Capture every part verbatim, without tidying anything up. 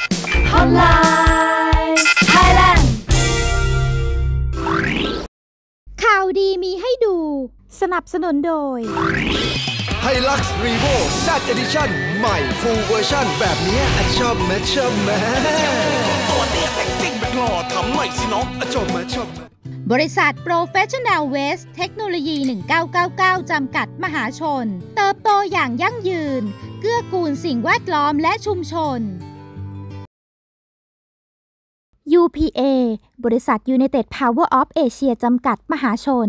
Hotline Thailand ข่าวดีมีให้ดูสนับสนุนโดย Hilux Revo Z Edition ใหม่ Full Version แบบนี้ชอบแมชอบแมตัวเตี้ยแต่งซิ่งแบบหล่อทำหน่อยสิน้องชอบแมชอบบริษัท Professional Waste เทคโนโลยี หนึ่งเก้าเก้าเก้า จำกัดมหาชนเติบโตอย่างยั่งยืนเกื้อกูลสิ่งแวดล้อมและชุมชน ยู พี เอ บริษัท United Power of Asia จำกัดมหาชน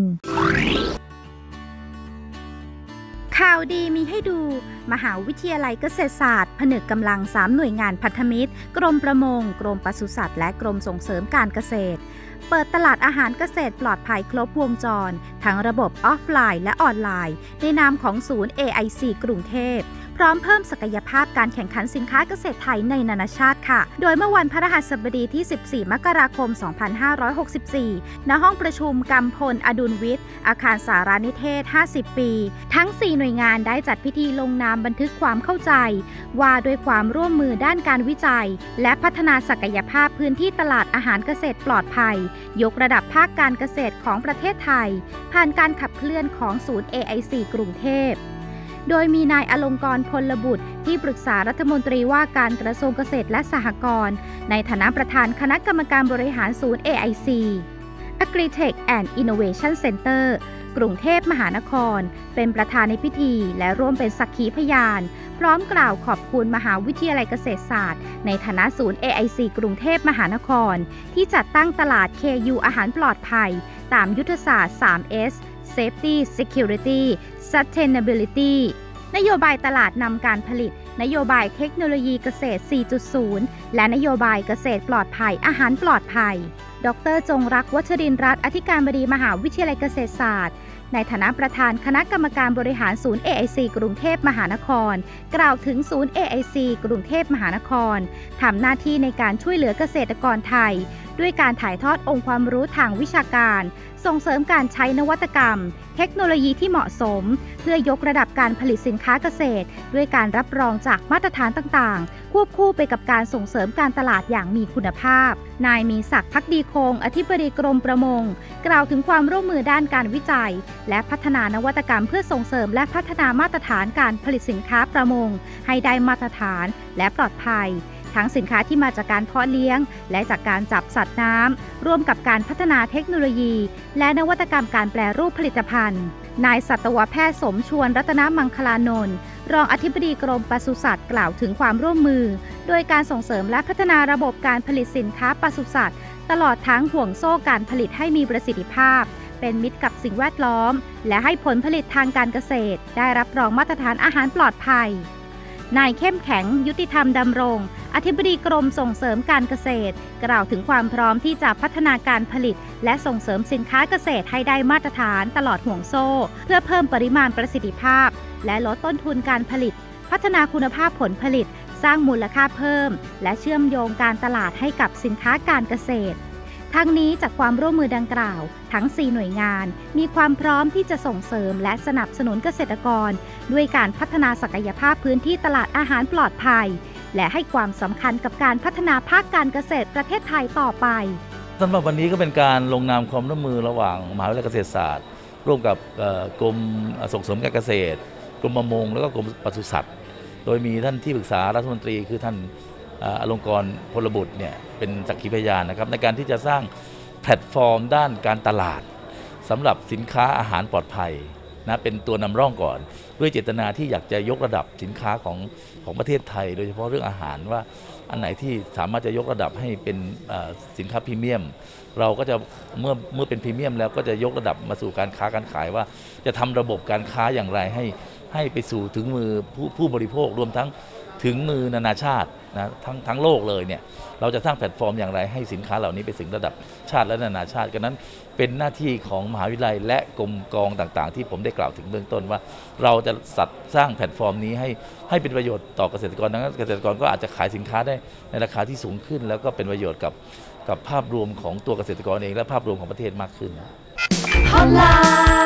ข่าวดีมีให้ดูมหาวิทยาลัยเกษตรศาสตร์ผนึกกำลังสามหน่วยงานพันธมิตรกรมประมงกรมปศุสัตว์และกรมส่งเสริมการเกษตรเปิดตลาดอาหารเกษตรปลอดภัยครบวงจรทั้งระบบออฟไลน์และออนไลน์ในนามของศูนย์ เอ ไอ ซี กรุงเทพพร้อมเพิ่มศักยภาพการแข่งขันสินค้าเกษตรไทยในนานาชาติค่ะโดยเมื่อวันพฤหัสบดีที่สิบสี่มกราคมสองพันห้าร้อยหกสิบสี่ณห้องประชุมกำพลอดุลวิทย์อาคารสารนิเทศห้าสิบปีทั้งสี่หน่วยงานได้จัดพิธีลงนามบันทึกความเข้าใจว่าด้วยความร่วมมือด้านการวิจัยและพัฒนาศักยภาพพื้นที่ตลาดอาหารเกษตรปลอดภัยยกระดับภาคการเกษตรของประเทศไทยผ่านการขับเคลื่อนของศูนย์ เอ ไอ ซี กรุงเทพโดยมีนายอลงกรณ์พลบุตรที่ปรึกษารัฐมนตรีว่าการกระทรวงเกษตรและสหกรณ์ในฐานะประธานคณะกรรมการบริหารศูนย์ เอ ไอ ซี Agritech and Innovation Center กรุงเทพมหานครเป็นประธานในพิธีและร่วมเป็นสักขีพยานพร้อมกล่าวขอบคุณมหาวิทยาลัยเกษตรศาสตร์ในฐานะศูนย์ เอ ไอ ซี กรุงเทพมหานครที่จัดตั้งตลาด เค ยู อาหารปลอดภัยตามยุทธศาสตร์ ทรี เอส Safety Security Sustainabilityนโยบายตลาดนำการผลิตนโยบายเทคโนโลยีเกษตร สี่จุดศูนย์ และนโยบายเกษตรปลอดภัยอาหารปลอดภัยดร.จงรักวัชรินทร์รัตน์อธิการบดีมหาวิทยาลัยเกษตรศาสตร์ในฐานะประธานคณะกรรมการบริหารศูนย์ เอ ไอ ซี กรุงเทพมหานครกล่าวถึงศูนย์ เอ ไอ ซี กรุงเทพมหานครทำหน้าที่ในการช่วยเหลือเกษตรกรไทยด้วยการถ่ายทอดองค์ความรู้ทางวิชาการส่งเสริมการใช้นวัตกรรมเทคโนโลยีที่เหมาะสมเพื่อยกระดับการผลิตสินค้าเกษตรด้วยการรับรองจากมาตรฐานต่างๆควบคู่ไปกับการส่งเสริมการตลาดอย่างมีคุณภาพนายมีศักดิ์ภักดีคงอธิบดีกรมประมงกล่าวถึงความร่วมมือด้านการวิจัยและพัฒนานวัตกรรมเพื่อส่งเสริมและพัฒนามาตรฐานการผลิตสินค้าประมงให้ได้มาตรฐานและปลอดภัยทั้งสินค้าที่มาจากการเพาะเลี้ยงและจากการจับสัตว์น้ำร่วมกับการพัฒนาเทคโนโลยีและนวัตกรรมการแปรรูปผลิตภัณฑ์นายสัตวแพทย์สมชวนรัตนมังคลานนท์รองอธิบดีกรมปศุสัตว์กล่าวถึงความร่วมมือโดยการส่งเสริมและพัฒนาระบบการผลิตสินค้าปศุสัตว์ตลอดทั้งห่วงโซ่การผลิตให้มีประสิทธิภาพเป็นมิตรกับสิ่งแวดล้อมและให้ผลผลิตทางการเกษตรได้รับรองมาตรฐานอาหารปลอดภัยนายเข้มแข็งยุติธรรมดำรงอธิบดีกรมส่งเสริมการเกษตรกล่าวถึงความพร้อมที่จะพัฒนาการผลิตและส่งเสริมสินค้าเกษตรให้ได้มาตรฐานตลอดห่วงโซ่เพื่อเพิ่มปริมาณประสิทธิภาพและลดต้นทุนการผลิตพัฒนาคุณภาพผลผลิตสร้างมูลค่าเพิ่มและเชื่อมโยงการตลาดให้กับสินค้าการเกษตรทั้งนี้จากความร่วมมือดังกล่าวทั้งสี่หน่วยงานมีความพร้อมที่จะส่งเสริมและสนับสนุนเกษตรกรด้วยการพัฒนาศักยภาพพื้นที่ตลาดอาหารปลอดภัยและให้ความสำคัญกับการพัฒนาภาคการเกษตรประเทศไทยต่อไปสำหรับวันนี้ก็เป็นการลงนามความร่วมมือระหว่างมหาวิทยาลัยเกษตรศาสตร์ร่วมกับกรมส่งเสริมการเกษตรกรมประมงและก็กรมปศุสัตว์โดยมีท่านที่ปรึกษารัฐมนตรีคือท่านอลงกรณ์พลบุตรเนี่ยเป็นสักขีพยานนะครับในการที่จะสร้างแพลตฟอร์มด้านการตลาดสำหรับสินค้าอาหารปลอดภัยนะเป็นตัวนำร่องก่อนด้วยเจตนาที่อยากจะยกระดับสินค้าของของประเทศไทยโดยเฉพาะเรื่องอาหารว่าอันไหนที่สามารถจะยกระดับให้เป็นสินค้าพรีเมียมเราก็จะเมื่อเมื่อเป็นพรีเมียมแล้วก็จะยกระดับมาสู่การค้าการขายว่าจะทำระบบการค้าอย่างไรให้ให้ไปสู่ถึงมือผู้ผู้บริโภครวมทั้งถึงมือนานาชาตินะทั้งทั้งโลกเลยเนี่ยเราจะสร้างแพลตฟอร์มอย่างไรให้สินค้าเหล่านี้ไปถึงระดับชาติและนานาชาติกันนั้นเป็นหน้าที่ของมหาวิทยาลัยและกรมกองต่างๆที่ผมได้กล่าวถึงเบื้องต้นว่าเราจะสัตว์สร้างแพลตฟอร์มนี้ให้ให้เป็นประโยชน์ต่อเกษตรกรดังนั้นเกษตรกรก็อาจจะขายสินค้าได้ในราคาที่สูงขึ้นแล้วก็เป็นประโยชน์กับกับภาพรวมของตัวเกษตรกรเองและภาพรวมของประเทศมากขึ้น Hotline